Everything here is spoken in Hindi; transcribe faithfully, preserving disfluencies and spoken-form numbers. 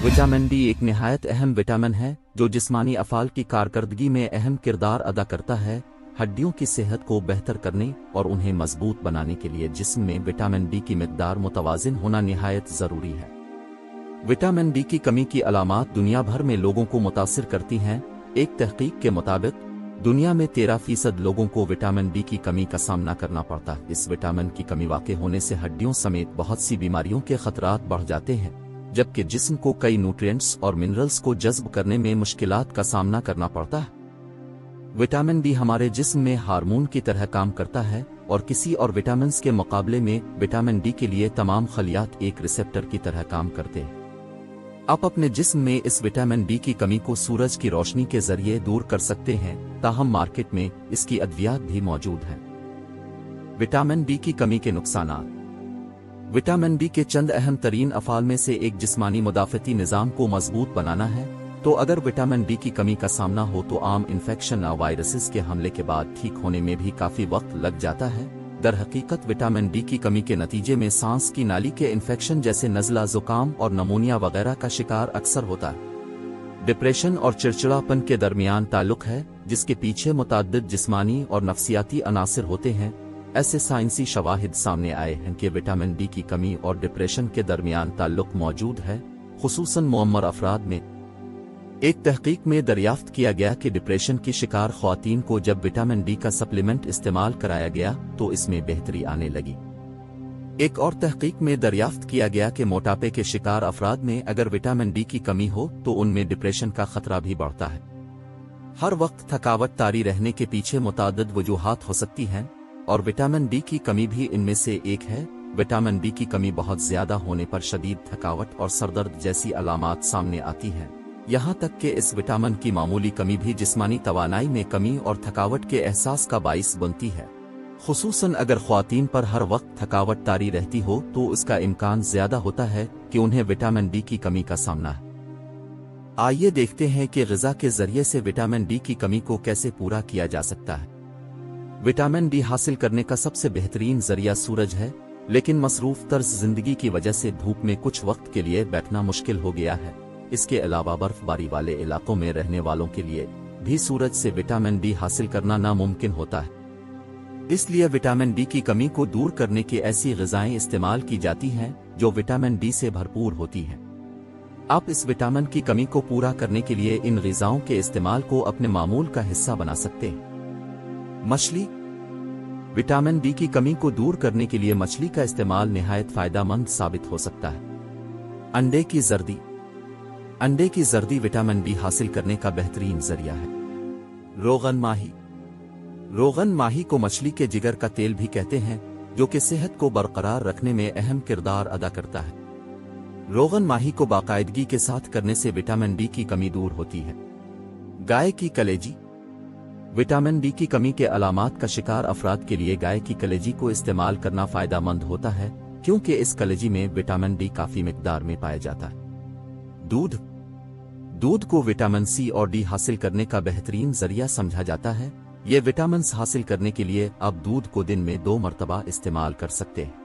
विटामिन डी एक निहायत अहम विटामिन है जो जिस्मानी अफ़ाल की कारकर्दगी में अहम किरदार अदा करता है। हड्डियों की सेहत को बेहतर करने और उन्हें मजबूत बनाने के लिए जिस्म में विटामिन डी की मिकदार मुतवाज़िन होना निहायत ज़रूरी है। विटामिन डी की कमी की अलामात दुनिया भर में लोगों को मुतासिर करती हैं। एक तहकीक के मुताबिक दुनिया में तेरह फीसद लोगों को विटामिन डी की कमी का सामना करना पड़ता है। इस विटामिन की कमी वाक़े होने से हड्डियों समेत बहुत सी बीमारियों के खतरात बढ़ जाते हैं, जबकि जिस्म को कई न्यूट्रिएंट्स और मिनरल्स को जज़्ब करने में मुश्किलात का सामना करना पड़ता है। विटामिन डी हमारे जिस्म में हार्मोन की तरह काम करता है और किसी और विटामिन्स के मुकाबले में विटामिन डी के लिए तमाम खलियात एक रिसेप्टर की तरह काम करते हैं। आप अपने जिस्म में इस विटामिन डी की कमी को सूरज की रोशनी के जरिए दूर कर सकते हैं, ताहम मार्केट में इसकी अद्वियात भी मौजूद हैं। विटामिन डी की कमी के नुकसानात। विटामिन डी के चंद अहम तरीन अफ़ाल में से एक जिस्मानी मुदाफ़ती निज़ाम को मजबूत बनाना है। तो अगर विटामिन डी की कमी का सामना हो तो आम इन्फेक्शन या वायरसेस के हमले के बाद ठीक होने में भी काफ़ी वक्त लग जाता है। दर हकीकत विटामिन डी की कमी के नतीजे में सांस की नाली के इन्फेक्शन जैसे नज़ला, ज़ुकाम और नमूनिया वगैरह का शिकार अक्सर होता है। डिप्रेशन और चिड़चिड़ापन के दरमियान ताल्लुक है, जिसके पीछे मुतअद्दिद जिस्मानी और नफ्सियाती अनासिर होते हैं। ऐसे साइंसी शवाहिद सामने आए हैं कि विटामिन डी की कमी और डिप्रेशन के दरमियान ताल्लुक मौजूद है, खुसूसन मुअम्मर अफराद में। एक तहकीक में दरियाफ्त किया गया कि डिप्रेशन की शिकार ख्वातीन को जब विटामिन डी का सप्लीमेंट इस्तेमाल कराया गया तो इसमें बेहतरी आने लगी। एक और तहकीक में दरियाफ्त किया गया कि मोटापे के शिकार अफराद में अगर विटामिन डी की कमी हो तो उनमें डिप्रेशन का खतरा भी बढ़ता है। हर वक्त थकावट तारी रहने के पीछे मुताद्दिद वजूहात हो सकती हैं और विटामिन डी की कमी भी इनमें से एक है। विटामिन डी की कमी बहुत ज्यादा होने पर शदीद थकावट और सरदर्द जैसी अलामात सामने आती हैं। यहाँ तक कि इस विटामिन की मामूली कमी भी जिस्मानी तवानाई में कमी और थकावट के एहसास का बाइस बनती है। खुसूसन अगर ख्वातीन पर हर वक्त थकावट तारी रहती हो तो इसका इम्कान ज्यादा होता है कि उन्हें विटामिन डी की कमी का सामना है। आइए देखते हैं कि ग़िज़ा के जरिए से विटामिन डी की कमी को कैसे पूरा किया जा सकता है। विटामिन डी हासिल करने का सबसे बेहतरीन जरिया सूरज है, लेकिन मसरूफ तर्ज जिंदगी की वजह से धूप में कुछ वक्त के लिए बैठना मुश्किल हो गया है। इसके अलावा बर्फबारी वाले इलाकों में रहने वालों के लिए भी सूरज से विटामिन डी हासिल करना नामुमकिन होता है। इसलिए विटामिन डी की कमी को दूर करने की ऐसी ग़िज़ाएं इस्तेमाल की जाती हैं जो विटामिन डी से भरपूर होती हैं। आप इस विटामिन की कमी को पूरा करने के लिए इन ग़िज़ाओं के इस्तेमाल को अपने मामूल का हिस्सा बना सकते हैं। मछली। विटामिन डी की कमी को दूर करने के लिए मछली का इस्तेमाल निहायत फायदेमंद साबित हो सकता है। अंडे की जर्दी। अंडे की जर्दी विटामिन डी हासिल करने का बेहतरीन जरिया है। रोगन माही। रोगन माही को मछली के जिगर का तेल भी कहते हैं, जो कि सेहत को बरकरार रखने में अहम किरदार अदा करता है। रोगन माही को बाकायदगी के साथ करने से विटामिन डी की कमी दूर होती है। गाय की कलेजी। विटामिन डी की कमी के अलामात का शिकार अफराद के लिए गाय की कलेजी को इस्तेमाल करना फायदेमंद होता है, क्योंकि इस कलेजी में विटामिन डी काफी मिकदार में पाया जाता है। दूध। दूध को विटामिन सी और डी हासिल करने का बेहतरीन जरिया समझा जाता है। ये विटामिन्स हासिल करने के लिए आप दूध को दिन में दो मरतबा इस्तेमाल कर सकते हैं।